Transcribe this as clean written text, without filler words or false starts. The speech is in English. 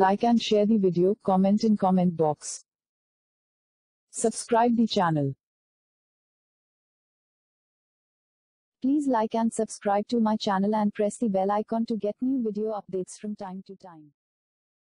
Like and share the video, comment in comment box. Subscribe the channel. Please like and subscribe to my channel and press the bell icon to get new video updates from time to time.